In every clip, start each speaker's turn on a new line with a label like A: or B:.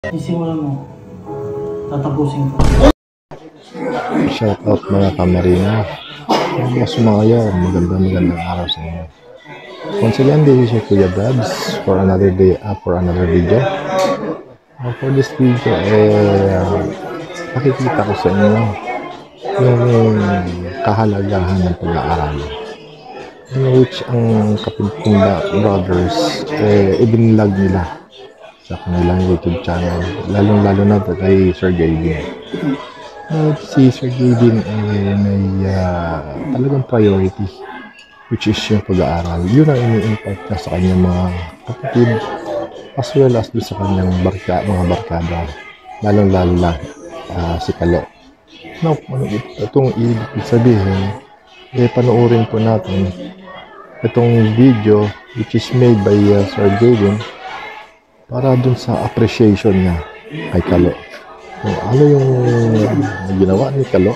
A: Isimulan mo. Tatapusin ko.
B: Shout out mga kamarina. Mga sumayaw. Magandang araw sa inyo. Once again, this is Kuya Brabs for another day, for another video. For this video, nakikita ko sa inyo yung kahalagahan ng pag-aaral. In which ang Kapitbahay Brothers, ibinlag nila sa kanilang YouTube channel, lalong-lalo na kay Sir Gavin. Si Sir Gavin may talagang priority, which is yung pag-aaral. Yun ang ini-impact niya sa kanyang mga kapatid, as well as doon sa kanyang mga barkada, lalong-lalo na si Kalo. Now, itong ibig sabihin, panoorin po natin itong video which is made by Sir Gavin para dun sa appreciation niya kay Kalo. Kung ano yung ginawa ni Kalo,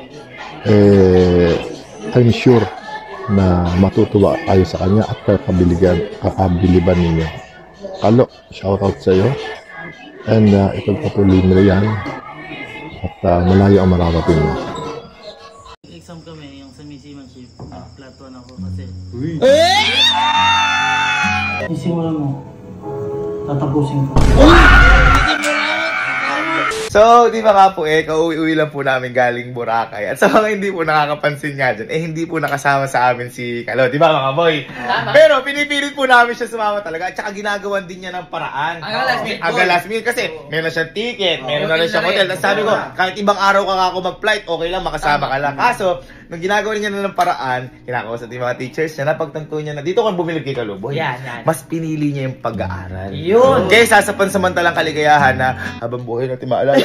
B: I'm sure na matutuwa kayo sa kanya at kakabiliban ninyo. Kalo, shoutout sa iyo, and ipagpatuloy nila yan at malayo ang mararating mo.
A: Exam kami, yung sa seamanship, flat 1 ako kasi. Isimulan mo. Tatapusin ko.
C: So, di ba nga po kauwi-uwi lang po namin galing Boracay. At sa mga hindi po nakakapansin nga dyan, hindi po nakasama sa amin si Kalo. Di ba mga boy? Tama. Pero pinipilit po namin siya sumama talaga. At saka ginagawan din niya ng paraan. Hanggang last minute kasi meron na siyang ticket, meron na rin siyang hotel. At sabi ko, kahit ibang araw ka ako mag-flight, okay lang, makasama ka lang. Kaso, nung ginagawa niya na ng paraan, kinakausap yung mga teachers niya, napagtanto niya na dito kung bumilib kay Kalo, boy, mas pinili niya yung pag-aaral. Yun! Kaysa sa pansamantalang kaligayahan na habang buhay natin maalala.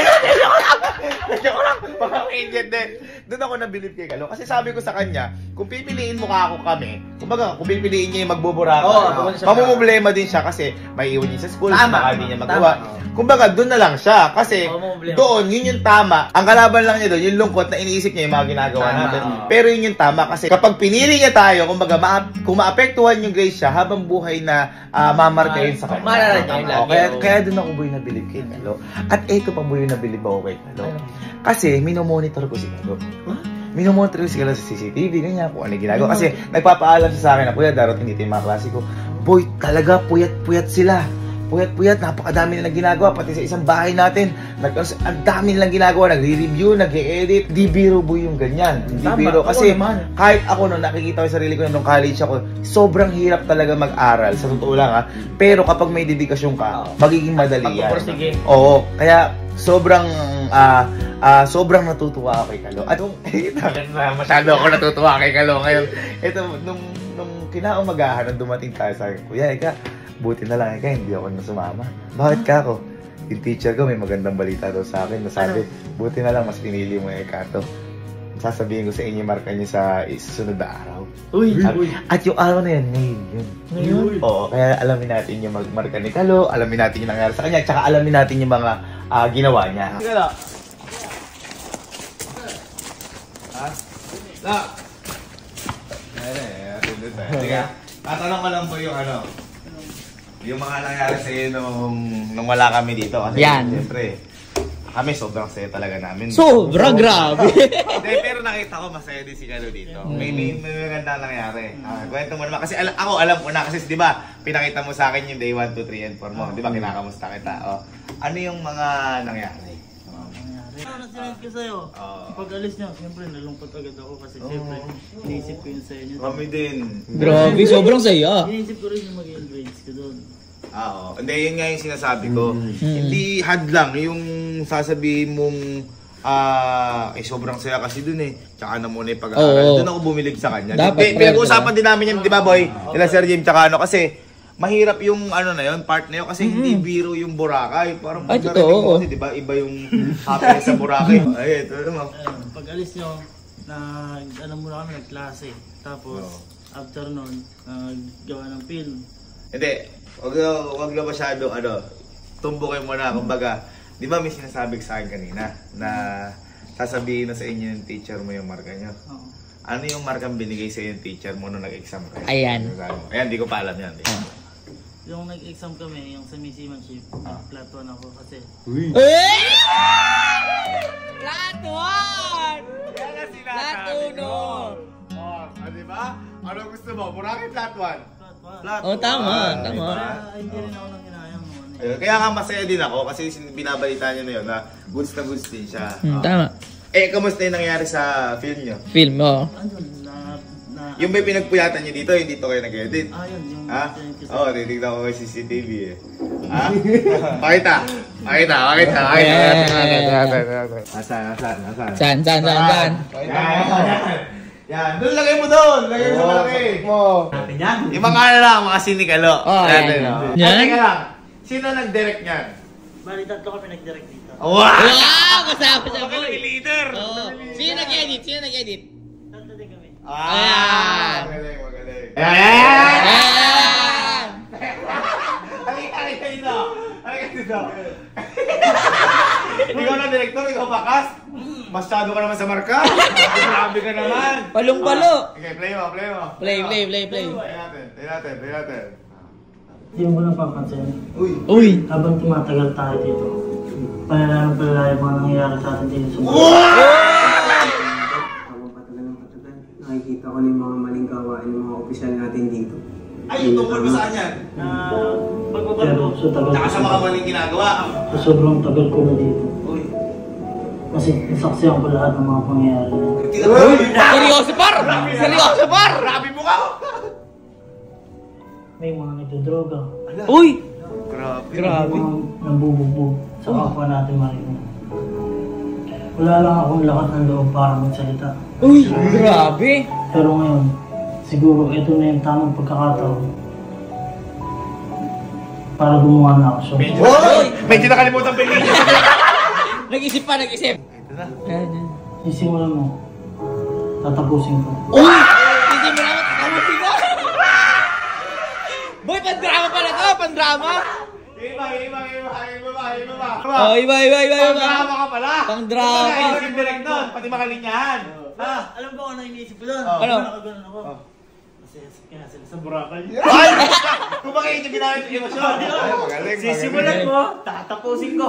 C: Joke lang! Baka maingat din. Doon ako nabilib kay Kalo. Kasi sabi ko sa kanya, kung pipiliin mo ka ako kami, kumbaga, kung pipiliin niya yung magbuburaka, mamumblema din siya kasi may iwan niya sa school, baka hindi niya magawa. Kumbaga, doon na lang siya. Kasi doon, yun yung tama. Ang kalaban lang niya doon, yung lungkot na iniisip niya yung mga ginagawa natin. Pero yun yung tama. Kasi kapag pinili niya tayo, kumbaga, kung maapektuhan yung grades siya, habang buhay na mamarkahin sa kanya. Kaya doon ako boy nabilib kay Kalo. At ito pang boy nabilib ako kay Kalo. Kasi minomonitor ko si Kalo. Minomonitor ko si Kalo sa CCTV, ganyan kung ano ginagawa. Kasi nagpapaalam siya sa akin na, kuya, darating dito yung mga klase ko. Boy, talaga puyat-puyat sila. Puyat-puyat, napakadami nilang ginagawa, pati sa isang bahay natin. Ang dami nilang ginagawa, nagre-review, nag-e-edit. Di biro boy yung ganyan. Di biro. Kasi kahit ako nung nakikita ko yung sarili ko nung college ako, sobrang hirap talaga mag-aral. Sa totoo lang ha. Pero kapag may dedikasyon ka, magiging madali yan. Oo. Kaya sobrang natutuwa ako kay Kalo. At masyado ako natutuwa kay Kalo ngayon. Ito, nung kinaumagahan, nung dumating tayo sa akin, kuya, buti na lang hindi ako sumama. Bakit ka ako? Yung teacher ko may magandang balita daw sa akin. Nasabi, buti na lang mas pinili mo yung Kato. Sasabihin ko sa inyo, marka niyo sa susunod na araw. At yung araw na yan, ngayon. Oo, kaya alamin natin yung marka ni Kalo, alamin natin yung nangyari sa kanya, tsaka alamin natin yung mga ginawa niya. Kalo! Ha? No! Tatanong ko lang po yung yung mga nangyari sa'yo nung wala kami dito. Kasi siyempre, kami sobrang saya talaga namin.
D: Sobrang grabe!
C: Pero nakita ko masaya din si Kalo dito. May maganda nangyari. Kwento mo naman. Kasi ako alam ko na. Kasi di ba, pinakita mo sa akin yung day 1, 2, 3, and 4 mo. Di ba, kinakamusta kita. Ano yung mga nangyari?
A: Nasinig ko sa'yo. Pag alis niya, siyempre nalungkot agad ako kasi siyempre iniisip ko yun sa inyo.
C: Kami din.
D: Grabe, sobrang saya.
A: Iniisip ko rin yung maging grades ko doon.
C: Oo. Hindi, yun nga yung sinasabi ko. Hindi hadlang yung sasabihin mong sobrang saya kasi dun Tsaka na muna yung pag-aaral. Doon ako bumilib sa kanya. Pinag-uusapan din namin yan, di ba boy? Nila Sir Jim, tsaka kasi mahirap yung na yun, part na yun kasi hindi biro yung Boracay. Parang pag-narating mo kasi, di ba? Iba yung happiness sa Boracay. Ay, ito naman.
A: Pag alis nyo, muna kami nagklase. Tapos, after nun, gawa ng film.
C: Hindi. Wag na masyado, tumbukin mo na. Kumbaga, di ba may sinasabi sa akin kanina na sasabihin na sa inyo yung teacher mo yung marka nyo? Ano yung markang binigay sa yung teacher mo nung nag-exam kayo?
D: Ayan.
C: Ayan, di ko pa alam yan.
A: Yung nag-exam kami, yung sa seamanship, flat 1 ako kasi.
D: Flat 1!
C: Yan na sila.
D: Flat 1!
C: Diba? Ano gusto mo? Boracay flat 1?
A: Flat 1.
D: Oh, tama, tama.
A: Kaya hindi rin ako nang hinayang noon.
C: Kaya nga masaya din ako kasi binabalita niyo na yun na goods din siya.
D: Tama.
C: Kamusta yung nangyari sa film niyo?
D: Film, oh.
A: Andun,
C: Yung may pinagpuyatan niyo dito, hindi to kayo nag-edit.
A: yun, yung...
C: Ha? Oo, titignan ko kay CCTV eh. Ha? Pakita! Nasaan?
D: Saan?
C: Yan, doon lagay mo doon! Lagay mo sa malaki! Yung mga ano lang, mga sinikalo.
D: Yan.
C: Teka lang, sino nag-direct niyan?
A: Bali, tatlo kami nag-direct dito.
C: Wow!
D: Wow! Kasama sa boy!
C: Leader!
D: Oo. Sino nag-edit?
A: Tatlo din kami.
C: Magaling.
D: Ayan!
C: Halika dito. Ikaw na director, ikaw bakas. Masyado ka naman sa marka. Grabe ka naman.
D: Palong-palo!
C: Okay, play mo.
D: Play.
C: Play natin.
A: Hindi mo napapansin.
D: Uy!
A: Habang tumatagal tayo dito, palala yung mga nangyayari sa atin dito sa mundo.
E: Habang patagal, nakikita ko na yung mga maling gawain ng mga opisyal natin dito.
C: Ay, tungkol ba saan yan?
A: Pero sa tagal
C: Tsaka sa mga maling ginagawa.
A: sa sobrang tagal ko na dito. Kasi nasaksihan ko lahat ng mga pangyayari.
D: Seryoso par!
C: Grabe mo ka!
A: May mga nagdodroga.
D: Uy!
C: Grabe.
A: May mga nambubugbog sa kapwa natin marino. Wala lang akong lakas ng loob para magsalita.
D: Uy! Grabe!
A: Pero ngayon, siguro ito na yung tamang pagkakataon para gumawa ng aksyon.
C: Medyo nakalimutan pa yung
D: Nag-isip. Ito na.
A: Sisimulan mo, tatapusin ko.
D: Uy! Hindi mo naman tatapusin ko! Boy, pandrama pala to! Pandrama!
C: Iba.
D: Oh, iba.
C: Pang-drama ka pala.
D: Pang-drama.
C: Ito yung direct doon, pati makalinyahan.
A: Alam mo kung ano iniisip ko doon?
D: Ano?
A: Ganun ako. Kasi kaya sila sa Boracay.
C: Ay! Kung bakit yung ginamit yung emosyon. Magaling.
A: Sisimulan mo, tatapusin ko.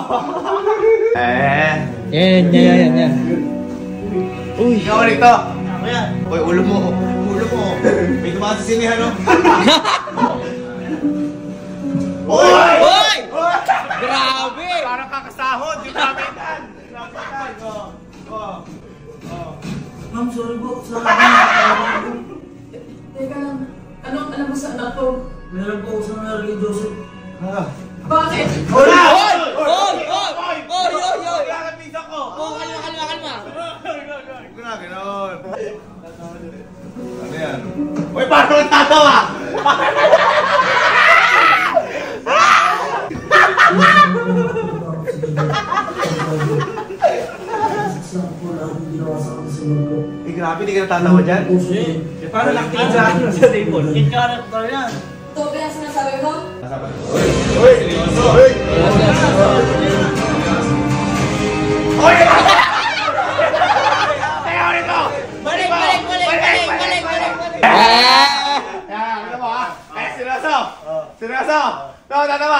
D: Yan. Uy!
C: Ikaw rito.
A: Ako yan.
C: Uy, ulo mo. May tumakas sa sinihan, no?
D: Uy! Grabe!
C: Parang kakasahod yung namin yan.
A: Ma'am, sorry po.
F: Teka lang, anong alam mo sa anak ko?
A: Meron po usang narinig Joseph.
F: Bakit?
C: Hola!
D: Oy!
C: Kaya ko.
D: Oh, kalma.
C: Huwag na, gano'n. Ano yan? Uy, paano nagtatawa?
A: Saan po lahat ng ginawa sa akin sa mundo?
C: Grabe, hindi ka natatawa dyan?
A: Parang laking sa akin sa table. In character yan.
F: Ito ba yung sinasabi mo?
C: Uy! Tayo nito!
D: Balik!
C: Ano mo ha? Seryoso! Tatawa!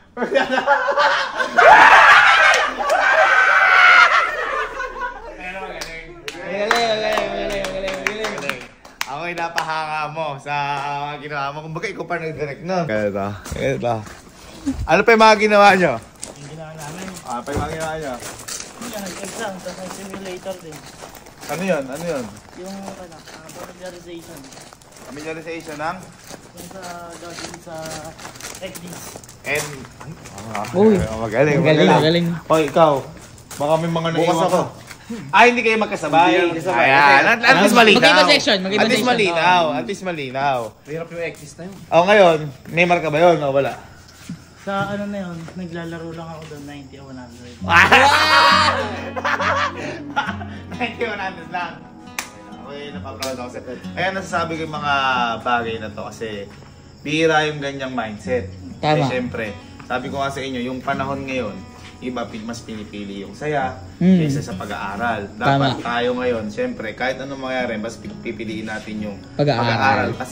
D: Galing.
C: Ako'y napahanga mo sa mga ginawa mo. Kumbaga, ikaw pa nag-direct nun. Ito. Ano pa yung mga ginawa nyo?
A: Yung ginawa namin.
C: Pa yung mga ginawa nyo?
A: Yan, exam, tapos may simulator din.
C: Ano yun?
A: Yung familiarization.
C: Familiarization ng?
A: Yung sa gagawin sa techniques.
D: Uy.
C: Magaling. Hoy, ikaw. Baka may mga naiwan ako. Hindi kayo magkasabay. Ayan, at least malinaw.
D: Mag-iba section.
C: At least malinaw.
E: Hirap yung exist na yun.
C: Ngayon, may marka ba yun o wala?
A: Sa ano na yun, naglalaro lang ako doon 90 o 100.
C: 90-100 lang. Okay, napaproud ako sa'yo. Kaya nasasabi ko yung mga bagay na to kasi bihira yung ganyang mindset.
D: Tama.
C: Siyempre, sabi ko nga sa inyo, yung panahon ngayon, iba mas pinipili yung saya kaysa sa pag-aaral. Dapat tayo ngayon, siyempre, kahit anong mangyari, mas pipiliin natin yung pag-aaral. Kasi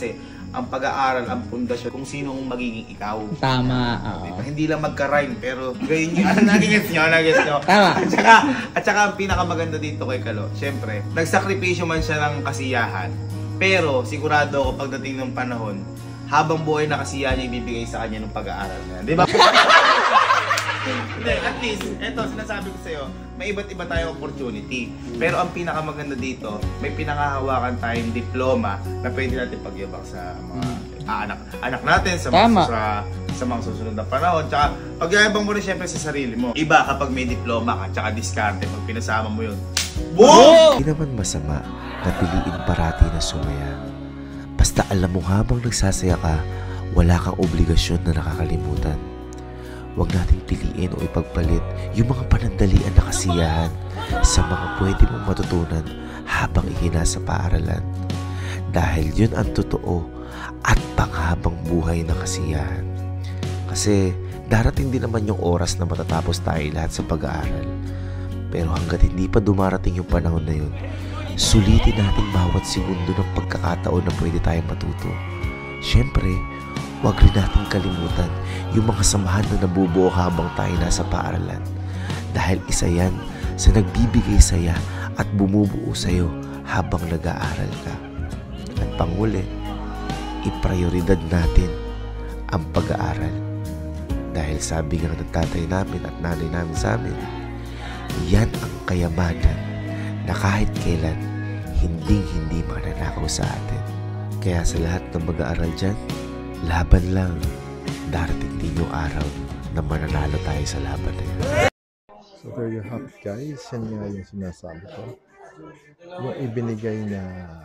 C: ang pag-aaral, ang pundasyon kung sino ang magiging ikaw.
D: Tama.
C: Diba? Hindi lang magka-rhyme, pero gayon yung nagigets nyo.
D: Tama.
C: At saka ang pinakamaganda dito kay Kalo, syempre, nagsakripisyo man siya ng kasiyahan, pero sigurado ako pagdating ng panahon, habang buhay na kasiyahan niya ibibigay sa kanya ng pag-aaral na yan. Di ba? Hindi, at least, eto, sinasabi ko sa'yo, may iba't iba tayong opportunity. Pero ang pinakamaganda dito, may pinakahawakan tayong diploma na pwede natin pagyabang sa mga anak natin, sa mga susunod na panahon. Tsaka, pagyayabang mo rin syempre sa sarili mo. Iba kapag may diploma ka, tsaka diskarte, pag pinasama mo yun. Boom!
G: Hindi naman masama na piliin parati na sumaya. Basta alam mo habang nagsasaya ka, wala kang obligasyon na nakakalimutan. Huwag nating piliin o ipagpalit yung mga panandalian na kasiyahan sa mga pwede mong matutunan habang ikinasa paaralan. Dahil yun ang totoo at panghabang buhay na kasiyahan. Kasi darating din naman yung oras na matatapos tayo lahat sa pag-aaral. Pero hanggat hindi pa dumarating yung panahon na yun, sulitin natin bawat segundo ng pagkakataon na pwede tayong matuto. Siyempre, huwag rin natin kalimutan yung mga samahan na nabubuo habang tayo nasa paaralan. Dahil isa yan sa nagbibigay saya at bumubuo sa'yo habang nag-aaral ka. At panghuli, iprioridad natin ang pag-aaral. Dahil sabi nga ng tatay namin at nanay namin sa amin, yan ang kayamanan na kahit kailan hindi mananakaw sa atin. Kaya sa lahat ng mag-aaral dyan, laban lang. Darating din yung araw na mananalo tayo sa laban na yan.
B: So there you have guys, yan nga yung sinasabi ko. Yung ibinigay na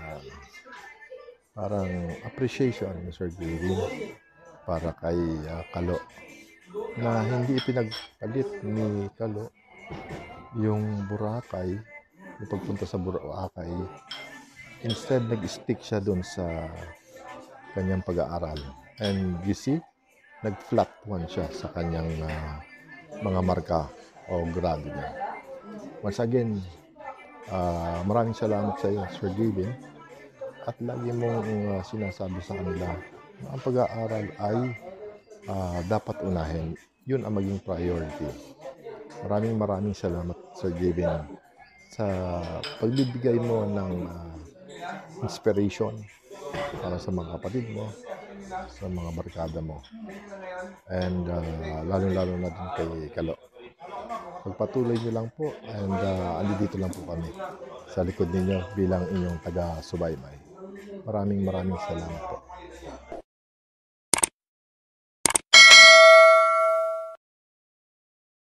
B: parang appreciation ni Sir Gary para kay Kalo, na hindi ipinagpalit ni Kalo yung Boracay, yung pagpunta sa Boracay. Instead, nag-stick siya dun sa kanyang pag-aaral. And you see, nag-flat one siya sa kanyang mga marka o grado niya. Once again, maraming salamat sa iyo, Sir Gavin. At lagi mong sinasabi sa kanila na ang pag-aaral ay dapat unahin. Yun ang maging priority. Maraming salamat, Sir Gavin, sa pagbibigay mo ng inspiration para sa mga kapatid mo, sa mga barkada mo, and lalo na din kay Kalo. Pagpatuloy nyo lang po, and andito lang po kami sa likod ninyo bilang inyong taga-subaybay. Maraming salamat po.